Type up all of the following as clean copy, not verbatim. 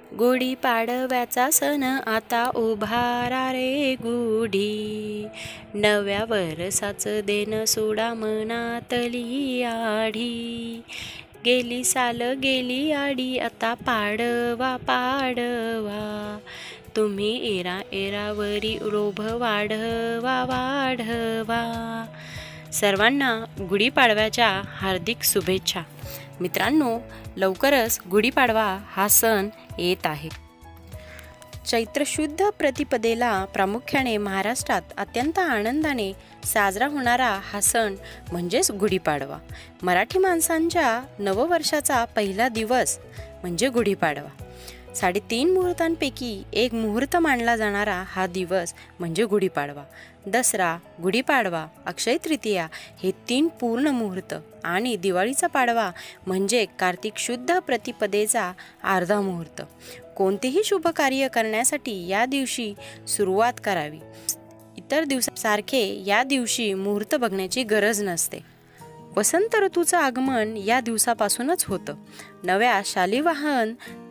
गुढी पाडव्याचा सण आता उभारा रे गुढी, नव्या वर्षाचं देणं सोडा मनातली आढी. गेली साल गेली आडी आता पाडवा पाडवा, तुम्ही एरा एरावरी रोभ वाढवा वाढवा. सर्वांना गुढीपाडव्याच्या हार्दिक शुभेच्छा. मित्रांनो, लवकरच गुढीपाडवा हा सण येत आहे. चैत्र शुद्ध प्रतिपदेला प्रामुख्याने महाराष्ट्रात अत्यंत आनंदाने साजरा होणारा हा सण म्हणजेच गुढीपाडवा. मराठी माणसांच्या नववर्षाचा पहिला दिवस म्हणजे गुढीपाडवा. 3.5 मुहूर्तांपैकी एक मुहूर्त मानला जाणारा हा दिवस म्हणजे गुढीपाडवा. दसरा, गुढीपाडवा, अक्षय तृतीया हे 3 पूर्ण मुहूर्त आणि दिवाळीचा पाडवा म्हणजे कार्तिक शुद्ध प्रतिपदेचा अर्धा मुहूर्त. कोणतेही शुभ कार्य करण्यासाठी या दिवशी सुरुवात करावी. इतर दिवसासारखे या दिवशी मुहूर्त बघण्याची गरज नसते. वसंत ऋतूचं आगमन या दिवसापासूनच होतं. नव्या शालिवाहन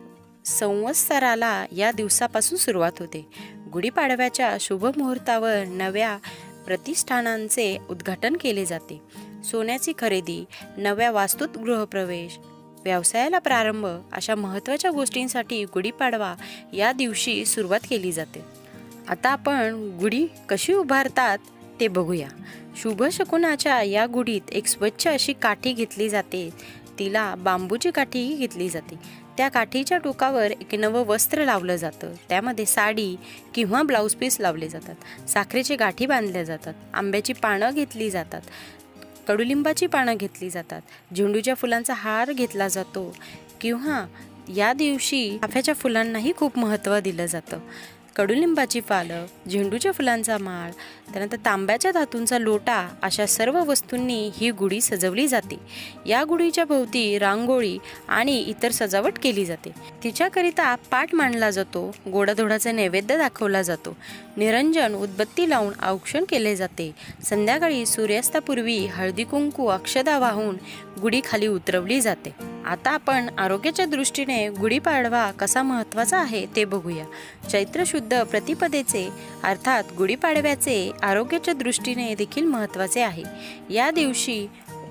संवत्सराला या दिवसापासून सुरुवात होते. गुढीपाडव्याच्या शुभ मुहूर्तावर नव्या प्रतिष्ठानांचे उद्घाटन केले जाते. सोन्याची खरेदी, नव्या वास्तूत गृहप्रवेश, व्यवसायाला प्रारंभ अशा महत्त्वाच्या गोष्टींसाठी गुढीपाडवा या दिवशी सुरुवात केली जाते. आता आपण गुढी कशी उभारतात ते बघूया. शुभ शकुनाच्या या गुढीत एक स्वच्छ अशी काठी घेतली जाते. तिला बांबूची काठीही घेतली जाते. त्या काठीच्या टोकावर एक नवं वस्त्र लावलं जातं. त्यामध्ये साडी किंवा ब्लाऊज पीस लावले जातात. साखरेची गाठी बांधल्या जातात. आंब्याची पानं घेतली जातात. कडुलिंबाची पानं घेतली जातात. झेंडूच्या फुलांचा हार घेतला जातो किंवा या दिवशी चाफ्याच्या फुलांनाही खूप महत्त्व दिलं जातं. कडुलिंबाची पानं, झेंडूच्या फुलांचा माळ, त्यानंतर तांब्याच्या धातूंचा लोटा अशा सर्व वस्तूंनी ही गुढी सजवली जाते. या गुढीच्या भोवती रांगोळी आणि इतर सजावट केली जाते. तिच्याकरिता पाट मांडला जातो. गोडाधोडाचा नैवेद्य दाखवला जातो. निरंजन उदबत्ती लावून औक्षण केले जाते. संध्याकाळी सूर्यास्तापूर्वी हळदी कुंकू अक्षदा वाहून गुढी खाली उतरवली जाते. आता आपण आरोग्याच्या दृष्टीने गुढीपाडवा कसा महत्त्वाचा आहे ते बघूया. चैत्र शुद्ध प्रतिपदेचे अर्थात गुढीपाडव्याचे आरोग्याच्या दृष्टीने देखील महत्त्वाचे आहे. या दिवशी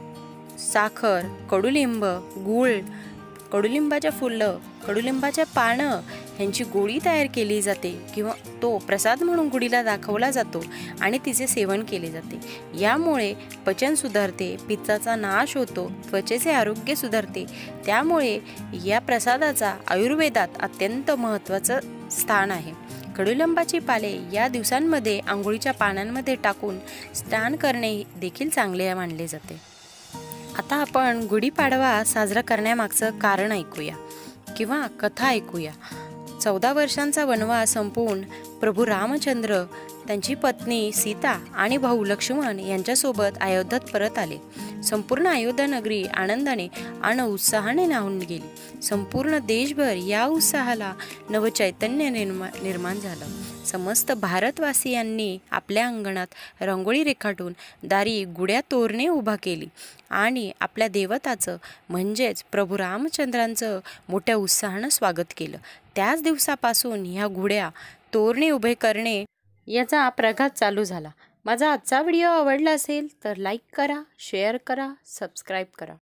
साखर, कडुलिंब, गूळ, कडुलिंबाच्या फुलं, कडुलिंबाच्या पानं ह्यांची गोळी तयार केली जाते किंवा तो प्रसाद म्हणून गुढीला दाखवला जातो आणि तिचे सेवन केले जाते. यामुळे पचन सुधारते, पित्ताचा नाश होतो, त्वचेचे आरोग्य सुधारते. त्यामुळे या प्रसादाचा आयुर्वेदात अत्यंत महत्त्वाचं स्थान आहे. कडुलिंबाची पाले या दिवसांमध्ये आंघोळीच्या पानांमध्ये टाकून स्नान करणे देखील चांगले मानले जाते. आता आपण गुढीपाडवा साजरा करण्यामागचं कारण ऐकूया किंवा कथा ऐकूया. 14 वर्षांचा वनवास संपवून प्रभू रामचंद्र, त्यांची पत्नी सीता आणि भाऊ लक्ष्मण यांच्यासोबत अयोध्येत परत आले. संपूर्ण अयोध्या नगरी आनंदाने आणि उत्साहाने न्हाऊन गेली. संपूर्ण देशभर या उत्साहाला नवचैतन्य निर्माण झालं. समस्त भारतवासियांनी आपल्या अंगणात रांगोळी रेखाटून दारी गुढ्या तोरणे उभा केली आणि आपल्या देवताचं म्हणजेच प्रभू रामचंद्रांचं मोठ्या उत्साहानं स्वागत केलं. त्याच दिवसापासून ह्या गुढ्या तोरणे उभे करणे याचा प्रघात चालू झाला. माझा आजचा व्हिडिओ आवडला असेल तर लाईक करा, शेअर करा, सबस्क्राईब करा.